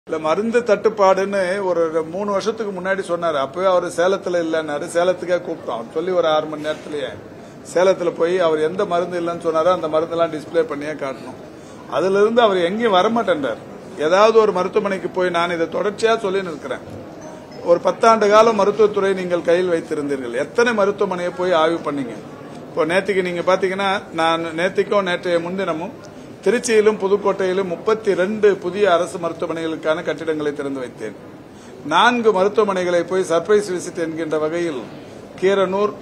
இல்ல மருந்து தட்டுப்பாடுன்னு ஒரு 3 வருஷத்துக்கு முன்னாடி சொன்னாரு. அப்பவே அவர் சேலத்துல இல்லன்னாரு. சேலத்துக்கே கூப்பிட்டோம். சொல்லி ஒரு 6 மணி நேரத்திலேயே சேலத்துல போய் அவர் எந்த மருந்து இல்லைன்னு சொன்னாரோ அந்த மருந்தெல்லாம் டிஸ்பிளே பண்ணியே காட்டணும். அதுல இருந்து அவர் எங்கேயும் வரமாட்டேன்றார். ஏதாவது ஒரு மருத்துவமனைக்கு போய் நான் இதை தொடர்ச்சியா சொல்லி இருக்கிறேன். ஒரு 10 ஆண்டு காலம் மருத்துவத்துறை நீங்கள் கையில் வைத்திருந்தீர்கள். எத்தனை மருத்துவமனையை போய் ஆய்வு பண்ணீங்க? இப்போ நேற்றுக்கு நீங்க பாத்தீங்கன்னா நான் நேற்றுக்கும் நேற்றைய முன்தினமும் திருச்சியிலும் புதுக்கோட்டையிலும் 32 புதிய அரசு மருத்துவமனைகளுக்கான கட்டிடங்களை திறந்து வைத்தேன். 4 மருத்துவமனைகளை போய் சர்ப்ரைஸ் விசிட் என்கின்ற வகையில் கீரனூர்,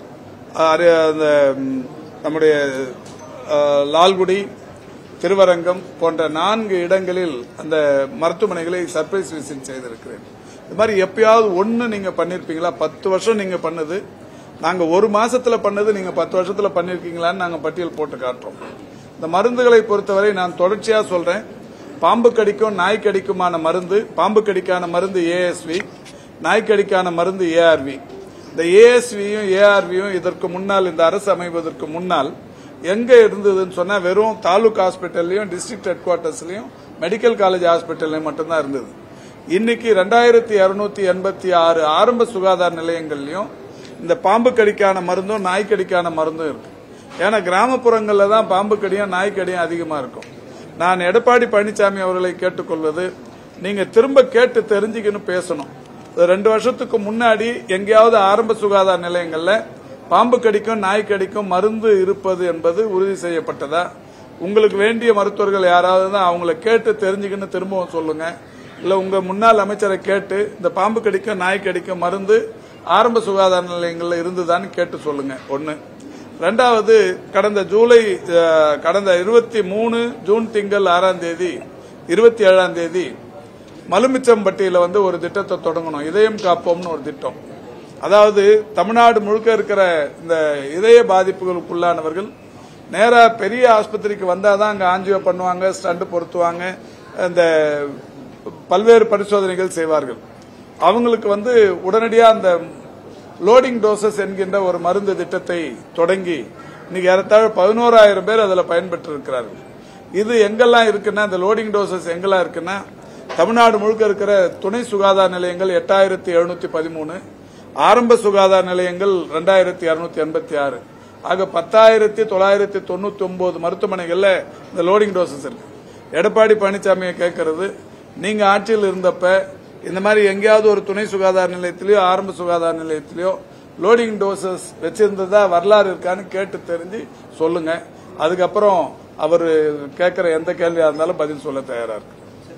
நம்முடைய லால்குடி, திருவரங்கம் போன்ற 4 இடங்களில் அந்த மருத்துவமனைகளை சர்ப்ரைஸ் விசிட் செய்திருக்கிறேன். இது மாதிரி எப்பயாவது ஒன்னு நீங்க பண்ணிருப்பீங்களா? 10 வருஷம் நீங்க பண்ணது, நாங்க 1 மாசத்துல பண்ணது நீங்க 10 வருஷத்துல பண்ணிருக்கீங்களான்னு நாங்க பட்டியல் போட்டு காட்டுறோம். இந்த மருந்துகளை பொறுத்தவரை நான் தொடர்ச்சியா சொல்றேன். பாம்பு கடிக்கும் நாய் கடிக்குமான மருந்து, பாம்பு கடிக்கான மருந்து ஏஎஸ்வி, நாய் கடிக்கான மருந்து ஏஆர்வி. இந்த ஏஎஸ்வியும் ஏஆர்வியும் இதற்கு முன்னால், இந்த அரசு அமைவதற்கு முன்னால் எங்க இருந்ததுன்னு சொன்னா வெறும் தாலுக் ஹாஸ்பிட்டல்லையும் டிஸ்ட்ரிக்ட் ஹெட் குவார்டர்ஸ்லயும் மெடிக்கல் காலேஜ் ஹாஸ்பிட்டல்லையும் மட்டும்தான் இருந்தது. இன்னைக்கு 2286 ஆரம்ப சுகாதார நிலையங்கள்லயும் இந்த பாம்பு கடிக்கான மருந்தும் நாய் கடிக்கான மருந்தும் இருக்கு. ஏன்னா கிராமப்புறங்கள்ல தான் பாம்பு கடியும் நாய் கடியும் அதிகமா இருக்கும். நான் எடப்பாடி பழனிசாமி அவர்களை கேட்டுக்கொள்வது, நீங்க திரும்ப கேட்டு தெரிஞ்சுக்கணும், பேசணும். 2 வருஷத்துக்கு முன்னாடி எங்கேயாவது ஆரம்ப சுகாதார நிலையங்கள்ல பாம்பு கடிக்கும் நாய் கடிக்கும் மருந்து இருப்பது என்பது உறுதி செய்யப்பட்டதா? உங்களுக்கு வேண்டிய மருத்துவர்கள் யாராவது தான் அவங்கள கேட்டு தெரிஞ்சுக்கணும் திரும்பவும் சொல்லுங்க. இல்ல உங்க முன்னாள் அமைச்சரை கேட்டு இந்த பாம்பு கடிக்கும் நாய் கடிக்கும் மருந்து ஆரம்ப சுகாதார நிலையங்கள்ல இருந்துதான்னு கேட்டு சொல்லுங்க. ஒன்னு. ரெண்டாவது, கடந்த 23 ஜூன் திங்கள் 6ஆம் தேதி 27ஆம் தேதி மலுமிச்சம்பட்டியில ஒரு திட்டத்தை தொடங்கணும். இதயம் காப்போம்னு ஒரு திட்டம். அதாவது தமிழ்நாடு முழுக்க இருக்கிற இந்த இதய பாதிப்புகளுக்குள்ளானவர்கள் நேரா பெரிய ஆஸ்பத்திரிக்கு வந்தாதான் அங்க ஆஞ்சியோ பண்ணுவாங்க, ஸ்டண்ட் பொருத்துவாங்க, இந்த பல்வேறு பரிசோதனைகள் செய்வார்கள். அவங்களுக்கு உடனடியா அந்த லோடிங் டோசஸ் என்கின்ற ஒரு மருந்து திட்டத்தை தொடங்கி இன்னைக்கு ஏறத்தாழ 11,000 பேர் அதுல பயன்பெற்று இருக்கிறார்கள். இது எங்கெல்லாம் இருக்குன்னா, இந்த லோடிங் டோசஸ் எங்கெல்லாம் இருக்குன்னா, தமிழ்நாடு முழுக்க இருக்கிற துணை சுகாதார நிலையங்கள் 8713, ஆரம்ப சுகாதார நிலையங்கள் 2286, ஆக 10,999 மருத்துவமனைகள்ல இந்த லோடிங் டோசஸ் இருக்கு. எடப்பாடி பழனிசாமியை கேட்கறது, நீங்க ஆட்சியில் இருந்தப்ப இந்த மாதிரி எங்கேயாவது ஒரு துணை சுகாதார நிலையத்திலயோ ஆரம்ப சுகாதார நிலையத்திலயோ லோடிங் டோசஸ் வச்சிருந்ததா வரலாறு இருக்கான்னு கேட்டு தெரிஞ்சு சொல்லுங்க. அதுக்கப்புறம் அவர் கேட்கிற எந்த கேள்வியா இருந்தாலும் பதில் சொல்ல தயாரா இருக்கு.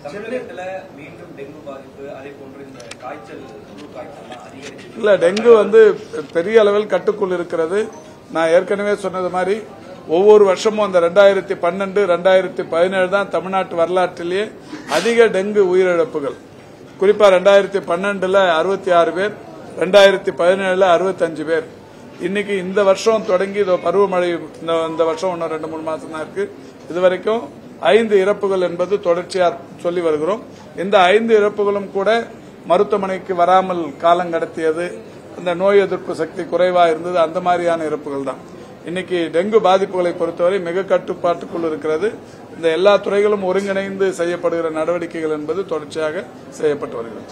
இல்ல, டெங்கு பெரிய அளவில் கட்டுக்குள் இருக்கிறது. நான் ஏற்கனவே சொன்னது மாதிரி ஒவ்வொரு வருஷமும் அந்த 2012, 2017 தான் தமிழ்நாட்டு வரலாற்றிலேயே அதிக டெங்கு உயிரிழப்புகள். குறிப்பா 2012ல 66 பேர், 2017ல 65 பேர். இன்னைக்கு இந்த வருஷம் தொடங்கி பருவமழை இந்த வருஷம் இன்னும் 2-3 மாசம் தான் இருக்கு. இதுவரைக்கும் 5 இறப்புகள் என்பது தொடர்ச்சியா சொல்லி வருகிறோம். இந்த 5 இறப்புகளும் கூட மருத்துவமனைக்கு வராமல் காலம் கடத்தியது, அந்த நோய் எதிர்ப்பு சக்தி குறைவா இருந்தது, அந்த மாதிரியான இறப்புகள் தான். இன்னைக்கு டெங்கு பாதிப்புகளை பொறுத்தவரை மிக கட்டுப்பாட்டுக்குள் இருக்கிறது. இந்த எல்லா துறைகளும் ஒருங்கிணைந்து செய்யப்படுகிற நடவடிக்கைகள் என்பது தொடர்ச்சியாக செய்யப்பட்டு வருகிறது.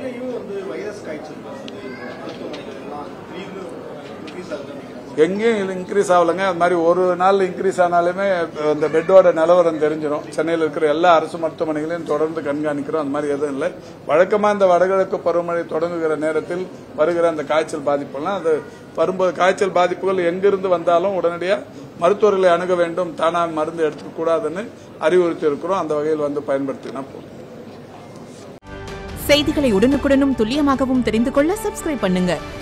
எங்கேயும் இன்க்ரீஸ் ஆகலங்க. அது மாதிரி ஒரு நாள் இன்க்ரீஸ் ஆனாலுமே அந்த பெட்டோட நிலவரம் தெரிஞ்சிடும். சென்னையில் இருக்கிற எல்லா அரசு மருத்துவமனைகளையும் தொடர்ந்து கண்காணிக்கிறோம். அந்த மாதிரி எதுவும் இல்லை. வழக்கமா இந்த வடகிழக்கு பருவமழை தொடங்குகிற நேரத்தில் வருகிற அந்த காய்ச்சல் பாதிப்புலாம், அது வரும்போது காய்ச்சல் பாதிப்புகள் எங்கிருந்து வந்தாலும் உடனடியாக மருத்துவர்களை அணுக வேண்டும், தானா மருந்து எடுத்துக்க கூடாதுன்னு அறிவுறுத்தி இருக்கிறோம். அந்த வகையில் பயன்படுத்தினா போதும். செய்திகளை உடனுக்குடனும் துல்லியமாகவும் தெரிந்து கொள்ள சப்ஸ்கிரைப் பண்ணுங்க.